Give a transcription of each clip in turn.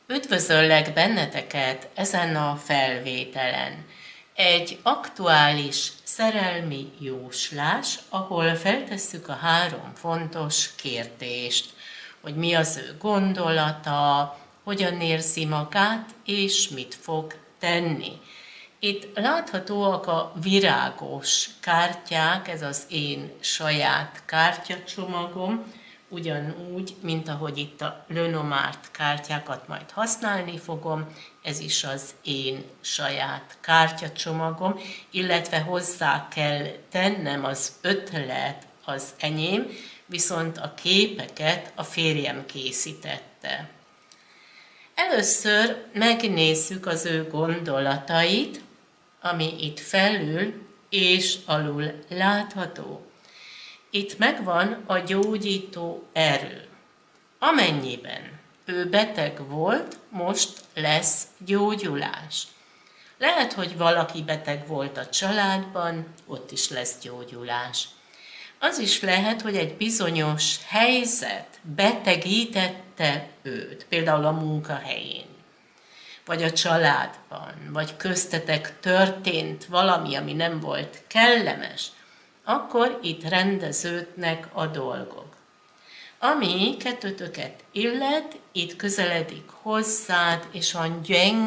Üdvözöllek benneteket ezen a felvételen. Egy aktuális szerelmi jóslás, ahol feltesszük a 3 fontos kérdést, hogy mi az ő gondolata, hogyan érzi magát, és mit fog tenni. Itt láthatóak a virágos kártyák, ez az én saját kártyacsomagom, ugyanúgy, mint ahogy itt a Lenormand kártyákat majd használni fogom, ez is az én saját kártyacsomagom, illetve hozzá kell tennem, az ötlet az enyém, viszont a képeket a férjem készítette. Először megnézzük az ő gondolatait, ami itt felül és alul látható. Itt megvan a gyógyító erő. Amennyiben ő beteg volt, most lesz gyógyulás. Lehet, hogy valaki beteg volt a családban, ott is lesz gyógyulás. Az is lehet, hogy egy bizonyos helyzet betegítette őt, például a munkahelyén, vagy a családban, vagy köztetek történt valami, ami nem volt kellemes, akkor itt rendeződnek a dolgok. Ami kettőtöket illet, itt közeledik hozzád, és olyan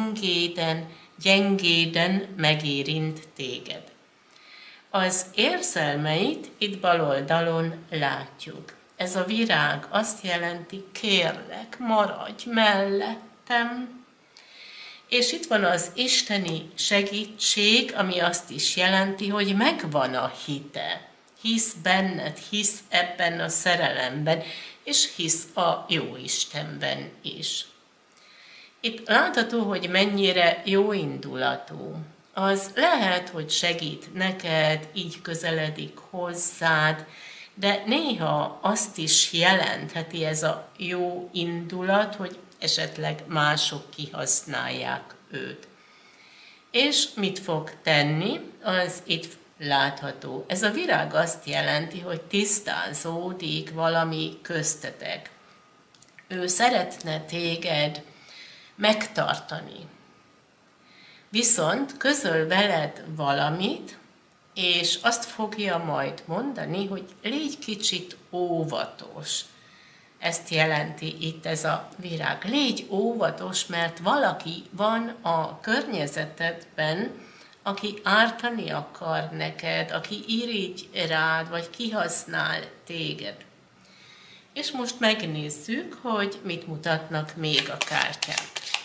gyengéden megérint téged. Az érzelmeit itt bal oldalon látjuk. Ez a virág azt jelenti, kérlek, maradj mellettem. És itt van az isteni segítség, ami azt is jelenti, hogy megvan a hite. Hisz benned, hisz ebben a szerelemben, és hisz a Jóistenben is. Itt látható, hogy mennyire jóindulatú. Az lehet, hogy segít neked, így közeledik hozzád, de néha azt is jelentheti ez a jó indulat, hogy esetleg mások kihasználják őt. És mit fog tenni? Az itt látható. Ez a virág azt jelenti, hogy tisztázódik valami köztetek. Ő szeretne téged megtartani. Viszont közöl veled valamit, és azt fogja majd mondani, hogy légy kicsit óvatos. Ezt jelenti itt ez a virág. Légy óvatos, mert valaki van a környezetedben, aki ártani akar neked, aki irigy rád, vagy kihasznál téged. És most megnézzük, hogy mit mutatnak még a kártyák.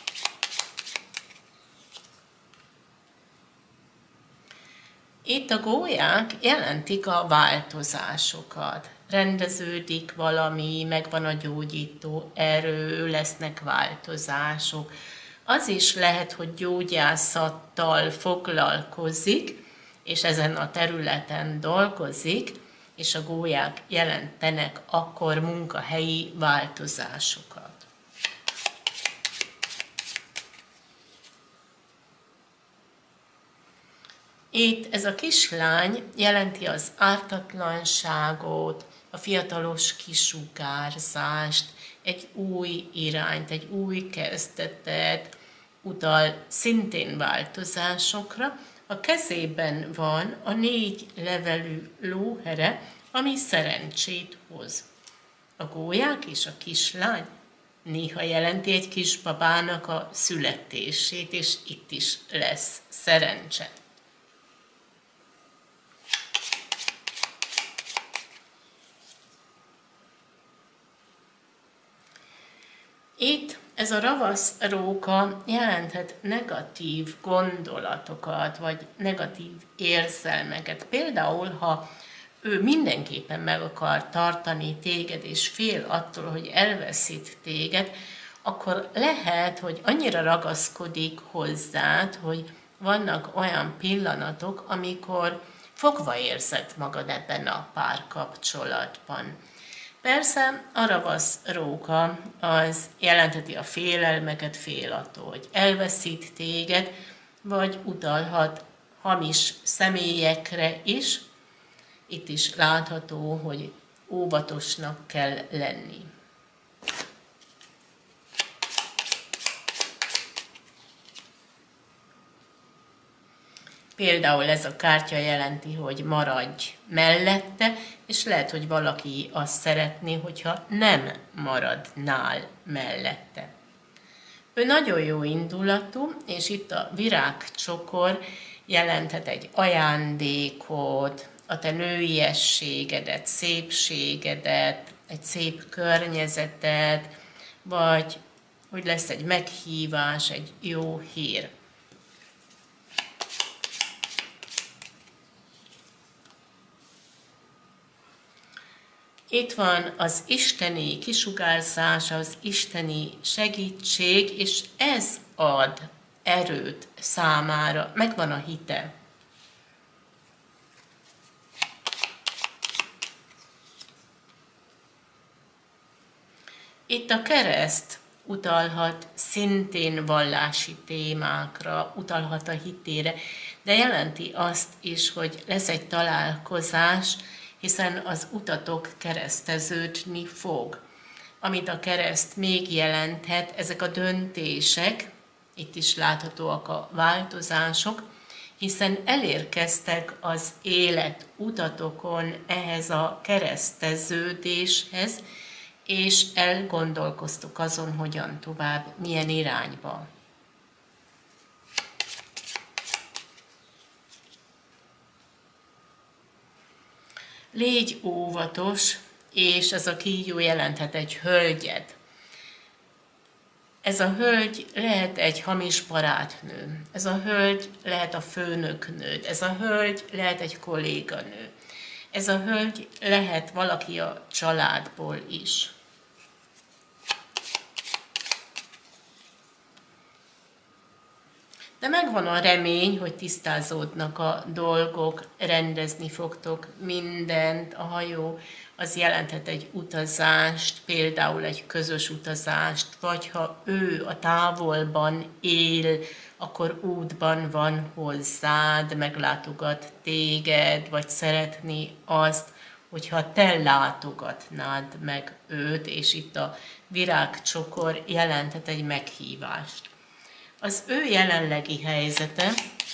Itt a gólyák jelentik a változásokat. Rendeződik valami, megvan a gyógyító erő, lesznek változások. Az is lehet, hogy gyógyászattal foglalkozik, és ezen a területen dolgozik, és a gólyák jelentenek akkor munkahelyi változásokat. Itt ez a kislány jelenti az ártatlanságot, a fiatalos kisugárzást, egy új irányt, egy új kezdetet, utal szintén változásokra. A kezében van a 4 levelű lóhere, ami szerencsét hoz. A gólyák és a kislány néha jelenti egy kisbabának a születését, és itt is lesz szerencse. Itt ez a ravasz róka jelenthet negatív gondolatokat, vagy negatív érzelmeket. Például, ha ő mindenképpen meg akar tartani téged, és fél attól, hogy elveszít téged, akkor lehet, hogy annyira ragaszkodik hozzád, hogy vannak olyan pillanatok, amikor fogva érzed magad ebben a párkapcsolatban. Persze a ravasz róka az jelentheti a félelmeket, fél attól, hogy elveszít téged, vagy utalhat hamis személyekre is. Itt is látható, hogy óvatosnak kell lenni. Például ez a kártya jelenti, hogy maradj mellette, és lehet, hogy valaki azt szeretné, hogyha nem maradnál mellette. Ő nagyon jó indulatú, és itt a virágcsokor jelenthet egy ajándékot, a te nőiességedet, szépségedet, egy szép környezetet, vagy hogy lesz egy meghívás, egy jó hír. Itt van az isteni kisugárzás, az isteni segítség, és ez ad erőt számára, megvan a hite. Itt a kereszt utalhat szintén vallási témákra, utalhat a hitére, de jelenti azt is, hogy lesz egy találkozás, hiszen az utatok kereszteződni fog. Amit a kereszt még jelenthet, ezek a döntések, itt is láthatóak a változások, hiszen elérkeztek az élet utatokon ehhez a kereszteződéshez, és elgondolkoztuk azon, hogyan tovább, milyen irányba. Légy óvatos, és ez a kígyó jelenthet egy hölgyet. Ez a hölgy lehet egy hamis barátnő, ez a hölgy lehet a főnöknőd, ez a hölgy lehet egy kolléganő, ez a hölgy lehet valaki a családból is. De megvan a remény, hogy tisztázódnak a dolgok, rendezni fogtok mindent, a hajó az jelenthet egy utazást, például egy közös utazást, vagy ha ő a távolban él, akkor útban van hozzád, meglátogat téged, vagy szeretné azt, hogyha te látogatnád meg őt, és itt a virágcsokor jelenthet egy meghívást. Az ő jelenlegi helyzete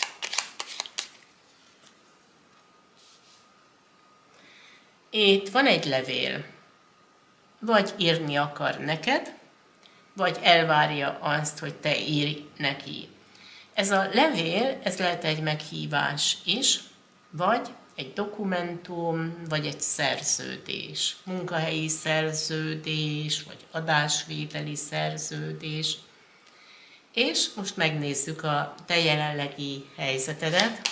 itt van egy levél, vagy írni akar neked, vagy elvárja azt, hogy te írj neki. Ez a levél, ez lehet egy meghívás is, vagy egy dokumentum, vagy egy szerződés, munkahelyi szerződés, vagy adásvételi szerződés. És most megnézzük a te jelenlegi helyzetedet.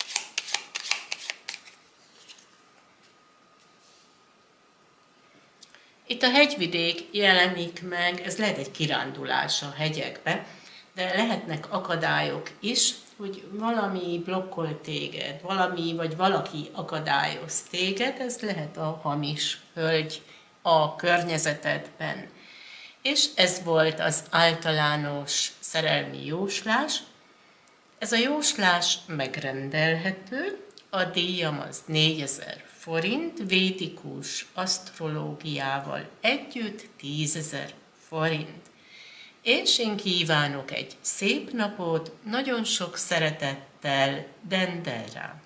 Itt a hegyvidék jelenik meg, ez lehet egy kirándulás a hegyekbe, de lehetnek akadályok is, hogy valami blokkol téged, valami vagy valaki akadályoz téged, ez lehet a hamis hölgy a környezetedben. És ez volt az általános szerelmi jóslás. Ez a jóslás megrendelhető, a díjam az 4000 forint, védikus asztrológiával együtt 10 000 forint. És én kívánok egy szép napot, nagyon sok szeretettel, Dendera.